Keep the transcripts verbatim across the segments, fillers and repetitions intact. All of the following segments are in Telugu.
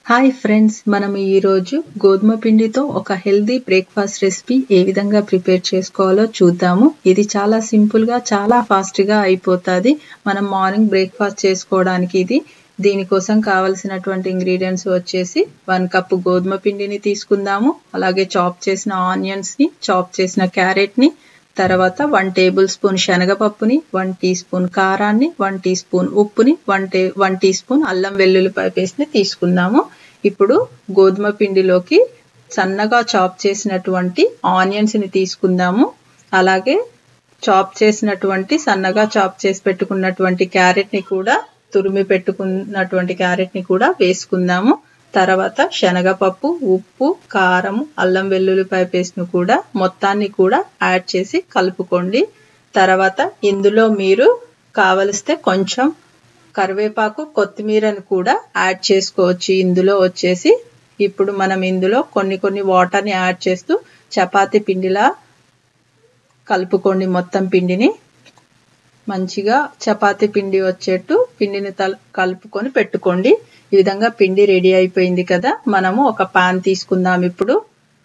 హాయ్ ఫ్రెండ్స్, మనం ఈ రోజు గోధుమ పిండితో ఒక హెల్దీ బ్రేక్ఫాస్ట్ రెసిపీ ఏ విధంగా ప్రిపేర్ చేసుకోవాలో చూద్దాము. ఇది చాలా సింపుల్ గా చాలా ఫాస్ట్ గా అయిపోతుంది. మనం మార్నింగ్ బ్రేక్ఫాస్ట్ చేసుకోవడానికి ఇది. దీనికోసం కావలసినటువంటి ఇంగ్రీడియంట్స్ వచ్చేసి వన్ కప్ గోధుమ పిండిని తీసుకుందాము. అలాగే చాప్ చేసిన ఆనియన్స్ ని, చాప్ చేసిన క్యారెట్ ని, తర్వాత వన్ టేబుల్ స్పూన్ శనగపప్పుని, వన్ టీ స్పూన్ కారాన్ని, వన్ టీ స్పూన్ ఉప్పుని, వన్ టే వన్ టీ స్పూన్ అల్లం వెల్లుల్లిపాయ పేస్ట్ ని తీసుకుందాము. ఇప్పుడు గోధుమ పిండిలోకి సన్నగా చాప్ చేసినటువంటి ఆనియన్స్ ని తీసుకుందాము. అలాగే చాప్ చేసినటువంటి సన్నగా చాప్ చేసి పెట్టుకున్నటువంటి క్యారెట్ ని కూడా తురిమి పెట్టుకున్నటువంటి క్యారెట్ ని కూడా వేసుకుందాము. తర్వాత శనగపప్పు, ఉప్పు, కారం, అల్లం వెల్లుల్లిపాయ పేస్ట్ ను కూడా మొత్తాన్ని కూడా యాడ్ చేసి కలుపుకోండి. తర్వాత ఇందులో మీరు కావలిస్తే కొంచెం కరివేపాకు, కొత్తిమీరను కూడా యాడ్ చేసుకోవచ్చు. ఇందులో వచ్చేసి ఇప్పుడు మనం ఇందులో కొన్ని కొన్ని వాటర్ ని యాడ్ చేస్తూ చపాతీ పిండిలా కలుపుకోండి. మొత్తం పిండిని మంచిగా చపాతీ పిండి వచ్చేట్టు పిండిని కలుపుకొని పెట్టుకోండి. ఈ విధంగా పిండి రెడీ అయిపోయింది కదా. మనము ఒక పాన్ తీసుకుందాం. ఇప్పుడు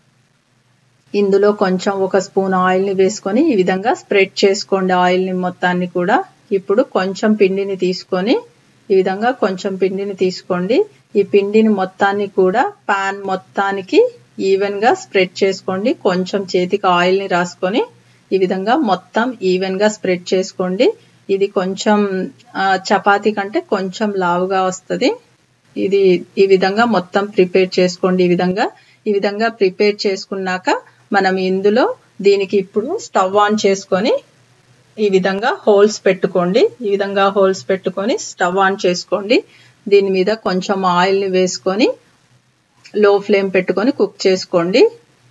ఇందులో కొంచెం ఒక స్పూన్ ఆయిల్ ని వేసుకొని ఈ విధంగా స్ప్రెడ్ చేసుకోండి ఆయిల్ ని మొత్తాన్ని కూడా. ఇప్పుడు కొంచెం పిండిని తీసుకొని ఈ విధంగా కొంచెం పిండిని తీసుకోండి. ఈ పిండిని మొత్తాన్ని కూడా పాన్ మొత్తానికి ఈవెన్ గా స్ప్రెడ్ చేసుకోండి. కొంచెం చేతికి ఆయిల్ ని రాసుకొని ఈ విధంగా మొత్తం ఈవెన్ గా స్ప్రెడ్ చేసుకోండి. ఇది కొంచెం చపాతీ కంటే కొంచెం లావుగా వస్తుంది. ఇది ఈ విధంగా మొత్తం ప్రిపేర్ చేసుకోండి. ఈ విధంగా ఈ విధంగా ప్రిపేర్ చేసుకున్నాక మనం ఇందులో దీనికి ఇప్పుడు స్టవ్ ఆన్ చేసుకొని ఈ విధంగా హోల్స్ పెట్టుకోండి. ఈ విధంగా హోల్స్ పెట్టుకొని స్టవ్ ఆన్ చేసుకోండి. దీని మీద కొంచెం ఆయిల్ ని వేసుకొని లో ఫ్లేమ్ పెట్టుకొని కుక్ చేసుకోండి.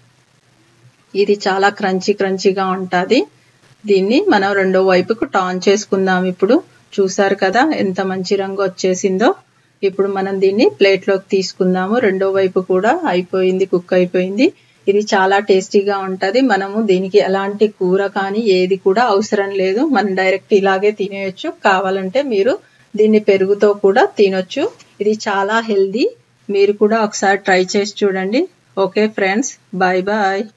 ఇది చాలా క్రంచీ క్రంచీగా ఉంటుంది. దీన్ని మనం రెండో వైపుకు టర్న్ చేసుకుందాం. ఇప్పుడు చూసారు కదా ఎంత మంచి రంగు వచ్చేసిందో. ఇప్పుడు మనం దీన్ని ప్లేట్ లోకి తీసుకుందాము. రెండో వైపు కూడా అయిపోయింది, కుక్ అయిపోయింది. ఇది చాలా టేస్టీగా ఉంటది. మనము దీనికి ఎలాంటి కూర కానీ ఏది కూడా అవసరం లేదు. మనం డైరెక్ట్ ఇలాగే తినేయొచ్చు. కావాలంటే మీరు దీన్ని పెరుగుతో కూడా తినొచ్చు. ఇది చాలా హెల్దీ. మీరు కూడా ఒకసారి ట్రై చేసి చూడండి. Okay friends, bye bye.